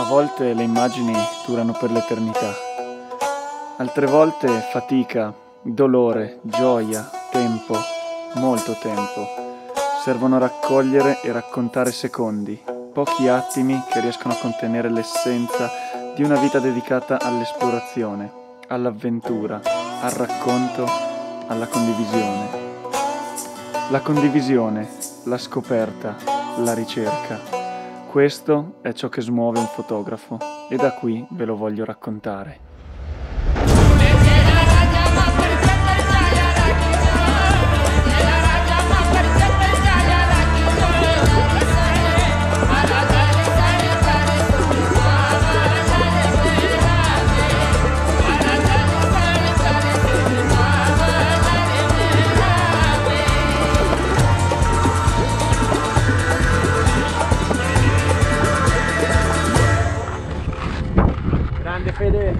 volte le immagini durano per l'eternità, altre volte fatica, dolore, gioia, tempo, molto tempo, servono a raccogliere e raccontare secondi, pochi attimi che riescono a contenere l'essenza di una vita dedicata all'esplorazione, all'avventura, al racconto, alla condivisione. La condivisione, la scoperta, la ricerca. Questo è ciò che smuove un fotografo e da qui ve lo voglio raccontare. Grande Fede!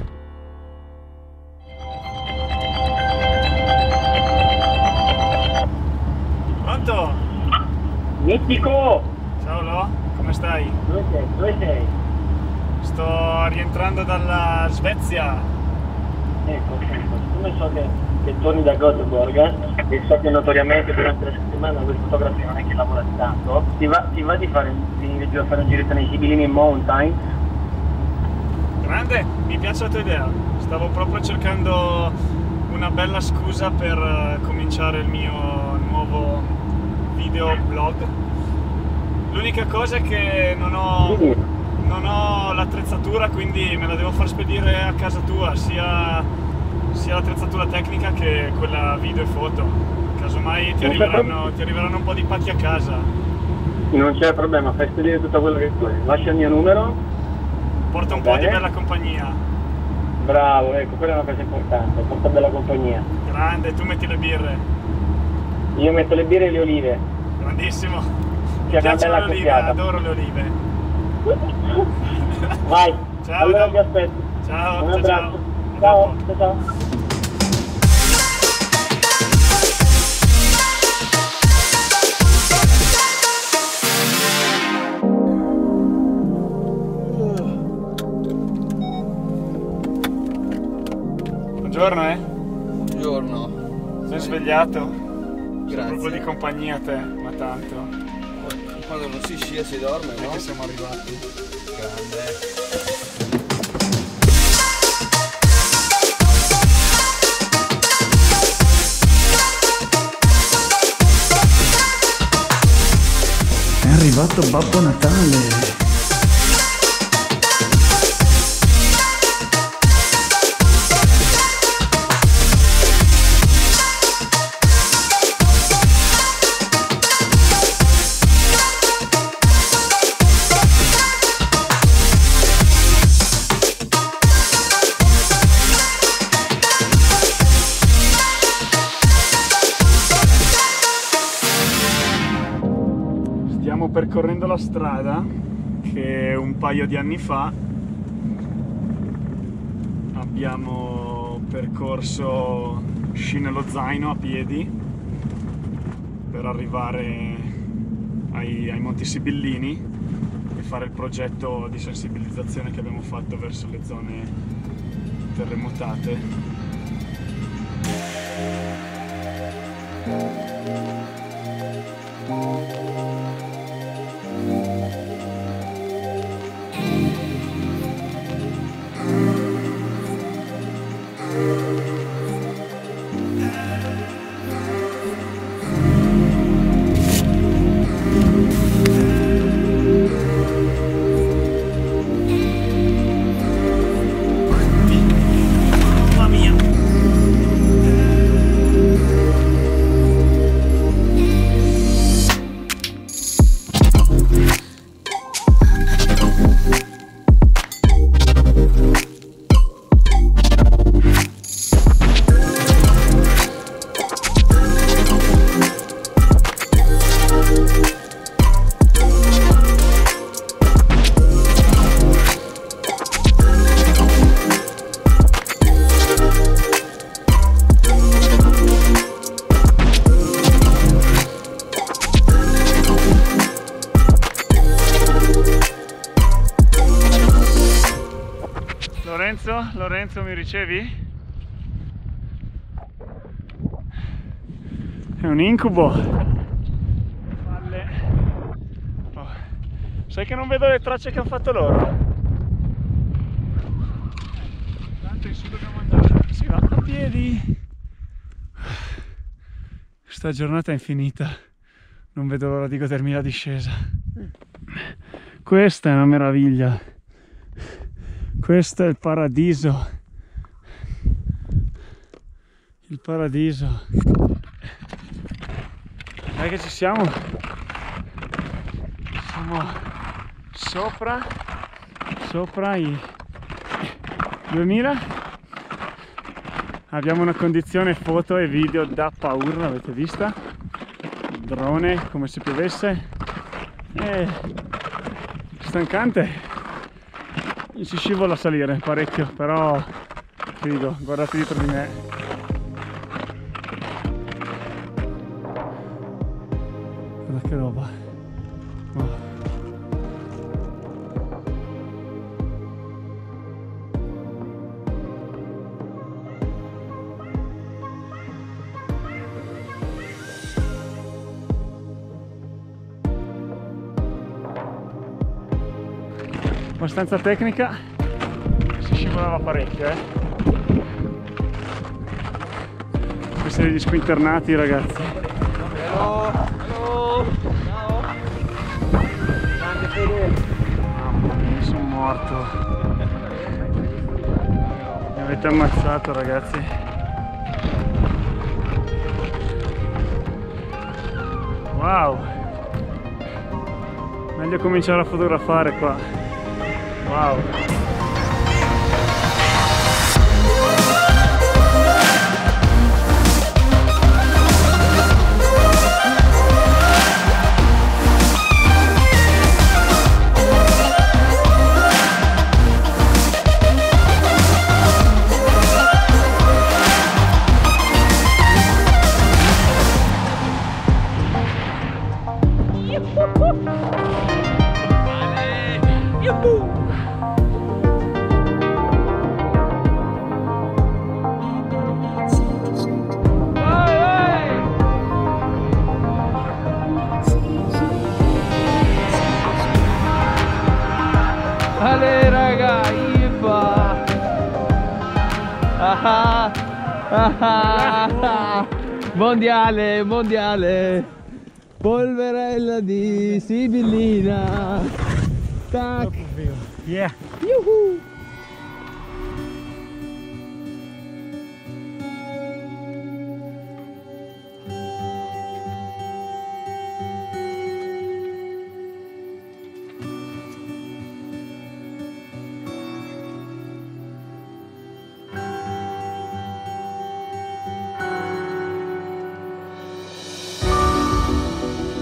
Pronto? Mitico! Ciao Lo, come stai? Dove sei? Dove sei? Sto rientrando dalla Svezia. Ecco, siccome so che torni da Göteborg e so che notoriamente durante la settimana quel fotografo non è che lavora tanto, ti va di venire giù a fare un giretto nei Sibillini Mountain? Grande, mi piace la tua idea. Stavo proprio cercando una bella scusa per cominciare il mio nuovo video blog. L'unica cosa è che non ho l'attrezzatura, quindi me la devo far spedire a casa tua, sia l'attrezzatura tecnica che quella video e foto. Casomai ti arriveranno un po' di pacchi a casa. Non c'è problema, fai spedire tutto quello che vuoi. Lascia il mio numero. Porta un po' di bella compagnia. Bravo, ecco, quella è una cosa importante, porta bella compagnia. Grande, tu metti le birre. Io metto le birre e le olive. Grandissimo. Mi C'è una piacciono bella le olive, accoppiata. adoro le olive. Vai, Ciao, allora Dom. ti aspetto. Ciao, Un ciao, abbraccio. ciao. Ciao, A dopo. ciao, ciao. Buongiorno, Buongiorno. Sei svegliato? Sono Grazie. proprio di compagnia a te, ma tanto. Quando non si scia si dorme, È no? che siamo arrivati. Grande. È arrivato Babbo Natale! Stiamo percorrendo la strada che un paio di anni fa abbiamo percorso sci nello zaino a piedi per arrivare ai Monti Sibillini e fare il progetto di sensibilizzazione che abbiamo fatto verso le zone terremotate. Mamma mia! Lorenzo, mi ricevi? È un incubo. Palle. Oh. Sai che non vedo le tracce che hanno fatto loro? Tanto in su dobbiamo andare. Si va a piedi. Questa giornata è infinita. Non vedo l'ora di godermi la discesa. Questa è una meraviglia. Questo è il paradiso. Il paradiso. Dai che ci siamo. Siamo sopra i 2000. Abbiamo una condizione foto e video da paura, l'avete vista? Drone come se piovesse. È stancante. Si scivola a salire parecchio, però figo, guardate dietro di me. Guarda che roba. Oh. Abbastanza tecnica, si scivolava parecchio, Questi degli squinternati, ragazzi. Hello. Ciao. Grande Fede. Mamma mia, sono morto. Mi avete ammazzato, ragazzi. Wow. Meglio cominciare a fotografare qua. Wow. Ale raga, IFA! Mondiale! Polverella di Sibillina! Tac! Yeah! Yuhu!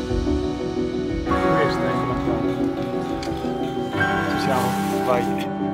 Questa è la cosa. Ci siamo, vai.